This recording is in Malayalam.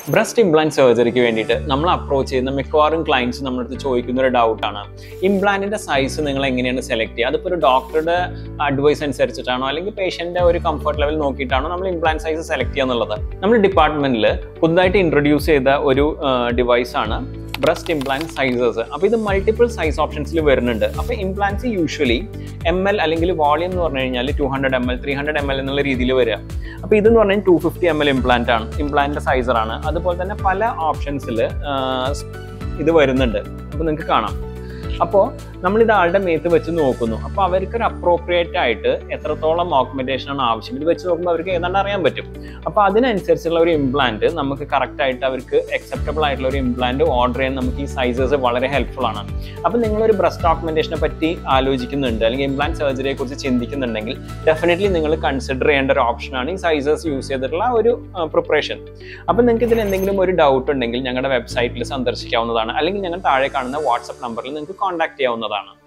ബ്രസ്റ്റ് ഇംപ്ലാന്റ് സർജറിക്ക് വേണ്ടിയിട്ട് നമ്മൾ അപ്രോച്ച് ചെയ്യുന്ന മിക്കവാറും ക്ലയൻസ് നമ്മളടുത്ത് ചോദിക്കുന്ന ഒരു ഡൗട്ടാണ്, ഇംപ്ലാന്റിന്റെ സൈസ് നിങ്ങൾ എങ്ങനെയാണ് സെലക്ട് ചെയ്യുക? അതിപ്പോൾ ഒരു ഡോക്ടറുടെ അഡ്വൈസ് അനുസരിച്ചിട്ടാണോ അല്ലെങ്കിൽ പേഷ്യന്റെ ഒരു കംഫർട്ട് ലെവൽ നോക്കിയിട്ടാണോ നമ്മൾ ഇംപ്ലാന്റ് സൈസ് സെലക്ട് ചെയ്യുക എന്നുള്ളത്? നമ്മുടെ ഡിപ്പാർട്ട്മെന്റിൽ പുതുതായിട്ട് ഇൻട്രൊഡ്യൂസ് ചെയ്ത ഒരു ഡിവൈസാണ് ബ്രസ്റ്റ് ഇംപ്ലാന്റ് സൈസസ്. അപ്പോൾ ഇത് മൾട്ടിപ്പിൾ സൈസ് ഓപ്ഷൻസിൽ വരുന്നുണ്ട്. അപ്പോൾ ഇംപ്ലാന്റ്സ് യൂഷ്വലി ml അല്ലെങ്കിൽ വോളിയം എന്ന് പറഞ്ഞു കഴിഞ്ഞാൽ 200 ml 300 ml എന്നുള്ള രീതിയിൽ വരിക. അപ്പോൾ ഇതെന്ന് പറഞ്ഞാൽ 250 ml ഇംപ്ലാന്റ് ആണ്, ഇംപ്ലാന്റിന്റെ സൈസറാണ്. അതുപോലെ തന്നെ പല ഓപ്ഷൻസിൽ ഇത് വരുന്നുണ്ട്. അപ്പോൾ നിങ്ങൾക്ക് കാണാം. അപ്പോൾ നമ്മളിത് ആളുടെ മേത്ത് വെച്ച് നോക്കുന്നു. അപ്പോൾ അവർക്കൊരു അപ്രോപ്രിയേറ്റ് ആയിട്ട് എത്രത്തോളം ഓഗ്മെന്റേഷൻ ആണ് ആവശ്യം, ഇത് വെച്ച് നോക്കുമ്പോൾ അവർക്ക് ഏതാണ്ട് അറിയാൻ പറ്റും. അപ്പോൾ അതിനനുസരിച്ചുള്ള ഒരു ഇംപ്ലാന്റ് നമുക്ക് കറക്റ്റായിട്ട് അവർക്ക് അക്സെപ്റ്റബിൾ ആയിട്ടുള്ള ഒരു ഇംപ്ലാന്റ് ഓർഡർ ചെയ്യാൻ നമുക്ക് ഈ സൈസസ് വളരെ ഹെൽപ്ഫുൾ ആണ്. അപ്പോൾ നിങ്ങളൊരു ബ്രസ്റ്റ് ഓഗ്മെന്റേഷനെ പറ്റി ആലോചിക്കുന്നുണ്ട് അല്ലെങ്കിൽ ഇംപ്ലാന്റ് സർജറിയെ കുറിച്ച് ചിന്തിക്കുന്നുണ്ടെങ്കിൽ ഡെഫിനറ്റ്ലി നിങ്ങൾ കൺസിഡർ ചെയ്യേണ്ട ഒരു ഓപ്ഷനാണ് ഈ സൈസസ് യൂസ് ചെയ്തിട്ടുള്ള ഒരു പ്രിപ്പറേഷൻ. അപ്പോൾ നിങ്ങൾക്ക് ഇതിൽ എന്തെങ്കിലും ഒരു ഡൗട്ട് ഉണ്ടെങ്കിൽ ഞങ്ങളുടെ വെബ്സൈറ്റിൽ സന്ദർശിക്കാവുന്നതാണ്, അല്ലെങ്കിൽ ഞങ്ങൾ താഴെ കാണുന്ന വാട്സ്ആപ്പ് നമ്പറിൽ നിങ്ങൾക്ക് കോൺടാക്ട് ചെയ്യാവുന്നതാണ്.